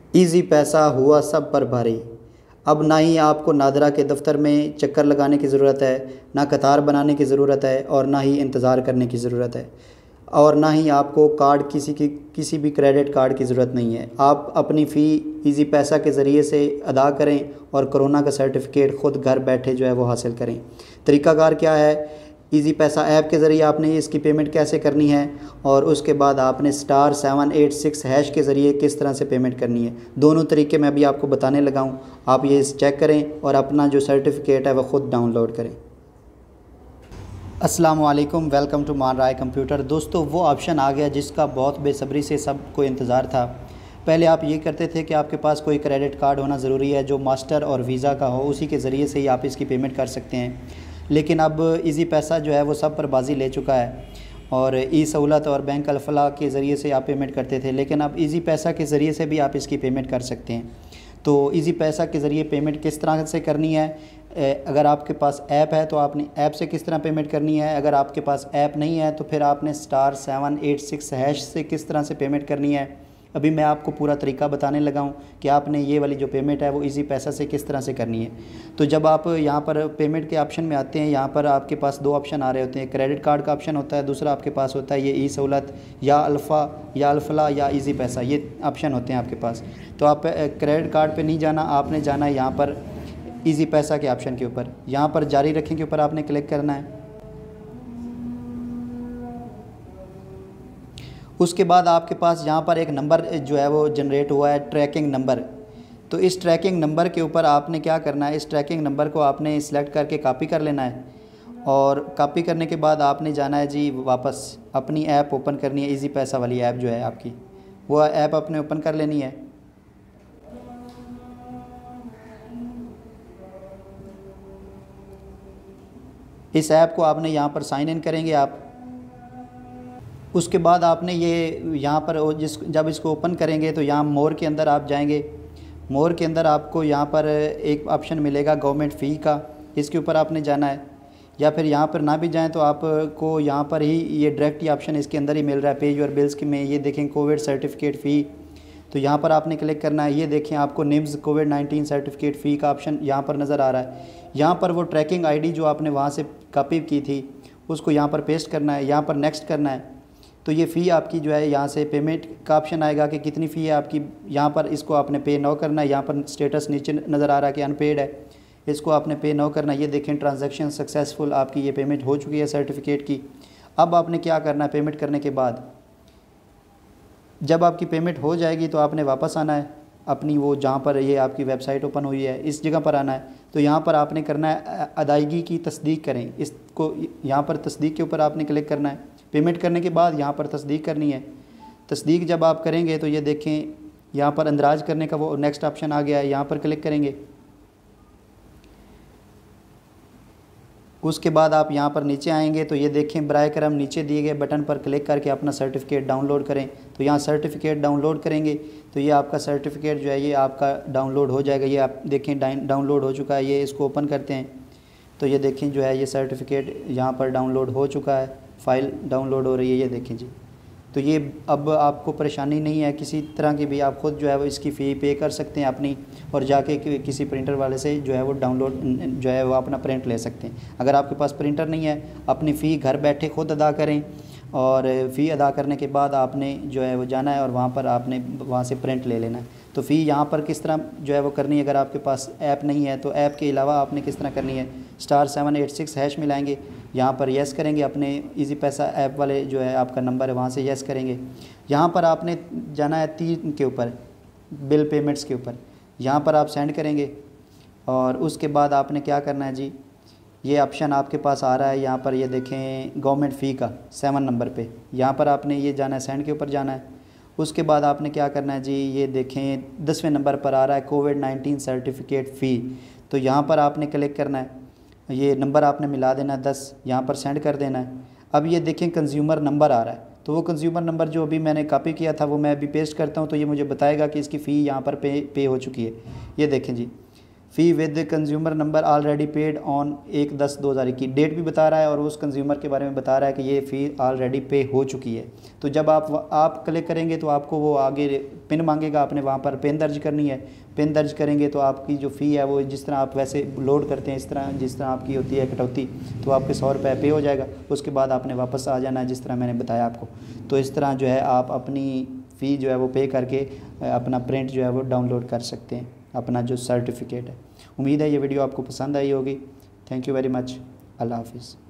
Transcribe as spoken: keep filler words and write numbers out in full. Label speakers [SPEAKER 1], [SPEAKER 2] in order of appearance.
[SPEAKER 1] Easy पैसा हुआ सब पर भारी। अब ना ही आपको नादरा के दफ्तर में चक्कर लगाने की ज़रूरत है, ना कतार बनाने की ज़रूरत है, और ना ही इंतज़ार करने की ज़रूरत है, और ना ही आपको कार्ड किसी की किसी भी क्रेडिट कार्ड की ज़रूरत नहीं है। आप अपनी फ़ी इजी पैसा के ज़रिए से अदा करें और कोरोना का सर्टिफिकेट ख़ुद घर बैठे जो है वो हासिल करें। तरीक़ाकार क्या है? इजी पैसा ऐप के ज़रिए आपने इसकी पेमेंट कैसे करनी है, और उसके बाद आपने star seven eight six hash के ज़रिए किस तरह से पेमेंट करनी है। दोनों तरीके मैं अभी आपको बताने लगा हूँ। आप ये चेक करें और अपना जो सर्टिफिकेट है वह ख़ुद डाउनलोड करें। अस्सलाम वालेकुम, वेलकम टू मान राय कंप्यूटर। दोस्तों, वो ऑप्शन आ गया जिसका बहुत बेसब्री से सबको इंतज़ार था। पहले आप ये करते थे कि आपके पास कोई क्रेडिट कार्ड होना ज़रूरी है जो मास्टर और वीज़ा का हो, उसी के ज़रिए से ही आप इसकी पेमेंट कर सकते हैं। लेकिन अब इजी पैसा जो है वो सब पर बाजी ले चुका है, और ई सहूलत और बैंक अल-फलाह के ज़रिए से आप पेमेंट करते थे, लेकिन अब इजी पैसा के ज़रिए से भी आप इसकी पेमेंट कर सकते हैं। तो इजी पैसा के ज़रिए पेमेंट किस तरह से करनी है? अगर आपके पास ऐप है तो आपने ऐप से किस तरह पेमेंट करनी है। अगर आपके पास ऐप नहीं है तो फिर आपने star seven eight six hash से किस तरह से पेमेंट करनी है। अभी मैं आपको पूरा तरीका बताने लगा हूँ कि आपने ये वाली जो पेमेंट है वो इजी पैसा से किस तरह से करनी है। तो जब आप यहाँ पर पेमेंट के ऑप्शन में आते हैं, यहाँ पर आपके पास दो ऑप्शन आ रहे होते हैं। क्रेडिट कार्ड का ऑप्शन होता है, दूसरा आपके पास होता है ये ई सहूलत या अल्फ़ा या अल-फलाह या इजी पैसा, ये ऑप्शन होते हैं आपके पास। तो आप क्रेडिट कार्ड पर नहीं जाना, आपने जाना है यहाँ पर इजी पैसा के ऑप्शन के ऊपर। यहाँ पर जारी रखें के ऊपर आपने क्लिक करना है। उसके बाद आपके पास यहाँ पर एक नंबर जो है वो जनरेट हुआ है, ट्रैकिंग नंबर। तो इस ट्रैकिंग नंबर के ऊपर आपने क्या करना है, इस ट्रैकिंग नंबर को आपने सिलेक्ट करके कॉपी कर लेना है, और कॉपी करने के बाद आपने जाना है जी वापस अपनी ऐप ओपन करनी है। इजी पैसा वाली ऐप जो है आपकी, वो ऐप अपने ओपन कर लेनी है। इस ऐप को आपने यहाँ पर साइन इन करेंगे आप। उसके बाद आपने ये यहाँ पर जिस जब इसको ओपन करेंगे तो यहाँ मोर के अंदर आप जाएंगे। मोर के अंदर आपको यहाँ पर एक ऑप्शन मिलेगा गवर्नमेंट फ़ी का, इसके ऊपर आपने जाना है। या फिर यहाँ पर ना भी जाएं तो आपको यहाँ पर ही ये डायरेक्ट ही ऑप्शन इसके अंदर ही मिल रहा है, पे योर बिल्स के में ये देखें कोविड सर्टिफिकेट फ़ी। तो यहाँ पर आपने क्लिक करना है। ये देखें आपको NIMS COVID nineteen certificate fee का ऑप्शन यहाँ पर नज़र आ रहा है। यहाँ पर वो ट्रैकिंग आईडी जो आपने वहाँ से कॉपी की थी उसको यहाँ पर पेस्ट करना है, यहाँ पर नेक्स्ट करना है। तो ये फ़ी आपकी जो है यहाँ से पेमेंट का ऑप्शन आएगा कि कितनी फ़ी है आपकी। यहाँ पर इसको आपने पे नो करना है। यहाँ पर स्टेटस नीचे नज़र आ रहा है कि अनपेड है, इसको आपने पे नो करना है। ये देखें ट्रांजैक्शन सक्सेसफुल, आपकी ये पेमेंट हो चुकी है सर्टिफिकेट की। अब आपने क्या करना है, पेमेंट करने के बाद जब आपकी पेमेंट हो जाएगी तो आपने वापस आना है अपनी वो जहाँ पर ये आपकी वेबसाइट ओपन हुई है इस जगह पर आना है। तो यहाँ पर आपने करना है अदायगी की तस्दीक करें, इसको यहाँ पर तस्दीक के ऊपर आपने क्लिक करना है। पेमेंट करने के बाद यहाँ पर तस्दीक करनी है। तस्दीक जब आप करेंगे तो ये देखें यहाँ पर अंदराज करने का वो नेक्स्ट ऑप्शन आ गया है, यहाँ पर क्लिक करेंगे। उसके बाद आप यहाँ पर नीचे आएंगे तो ये देखें बराए करम नीचे दिए गए बटन पर क्लिक करके अपना सर्टिफिकेट डाउनलोड करें। तो यहाँ सर्टिफिकेट डाउनलोड करेंगे तो ये आपका सर्टिफिकेट जो है ये आपका डाउनलोड हो जाएगा। ये आप देखें डाउनलोड हो चुका है। ये इसको ओपन करते हैं तो ये देखें जो है ये सर्टिफिकेट यहाँ पर डाउनलोड हो चुका है, फ़ाइल डाउनलोड हो रही है, ये देखें जी। तो ये अब आपको परेशानी नहीं है किसी तरह की भी, आप ख़ुद जो है वो इसकी फ़ी पे कर सकते हैं अपनी, और जाके किसी प्रिंटर वाले से जो है वो डाउनलोड जो है वो अपना प्रिंट ले सकते हैं। अगर आपके पास प्रिंटर नहीं है, अपनी फ़ी घर बैठे ख़ुद अदा करें, और फ़ी अदा करने के बाद आपने जो है वो जाना है और वहाँ पर आपने वहाँ से प्रिंट ले लेना है। तो फ़ी यहाँ पर किस तरह जो है वो करनी है, अगर आपके पास ऐप नहीं है तो ऐप के अलावा आपने किस तरह करनी है, star seven eight six hash मिलाएंगे, यहाँ पर येस करेंगे, अपने इजी पैसा ऐप वाले जो है आपका नंबर है वहाँ से येस करेंगे। यहाँ पर आपने जाना है तीन के ऊपर, बिल पेमेंट्स के ऊपर, यहाँ पर आप सेंड करेंगे। और उसके बाद आपने क्या करना है जी, ये ऑप्शन आपके पास आ रहा है यहाँ पर, ये देखें गवर्नमेंट फ़ी का सेवन नंबर पे, यहाँ पर आपने ये जाना है, सेंड के ऊपर जाना है। उसके बाद आपने क्या करना है जी, ये देखें दसवें नंबर पर आ रहा है कोविड नाइन्टीन सर्टिफिकेट फ़ी। तो यहाँ पर आपने क्लिक करना है, ये नंबर आपने मिला देना है दस, यहाँ पर सेंड कर देना है। अब ये देखें कंज्यूमर नंबर आ रहा है, तो वो कंज्यूमर नंबर जो अभी मैंने कॉपी किया था वो मैं अभी पेस्ट करता हूँ तो ये मुझे बताएगा कि इसकी फ़ी यहाँ पर पे पे हो चुकी है। ये देखें जी, fee with consumer number already paid on एक दस दो हज़ार इक्कीस, डेट भी बता रहा है और उस कंज्यूमर के बारे में बता रहा है कि ये फ़ी ऑलरेडी पे हो चुकी है। तो जब आप आप क्लिक करेंगे तो आपको वो आगे पिन मांगेगा, आपने वहाँ पर पिन दर्ज करनी है। पिन दर्ज करेंगे तो आपकी जो फ़ी है वो जिस तरह आप वैसे लोड करते हैं इस तरह जिस तरह आपकी होती है कटौती, तो आपके सौ रुपये पे हो जाएगा। उसके बाद आपने वापस आ जाना है जिस तरह मैंने बताया आपको। तो इस तरह जो है आप अपनी फ़ी जो है वो पे करके अपना प्रिंट जो है वो डाउनलोड कर सकते हैं, अपना जो सर्टिफिकेट है। उम्मीद है ये वीडियो आपको पसंद आई होगी। Thank you very much. अल्लाह हाफिज़।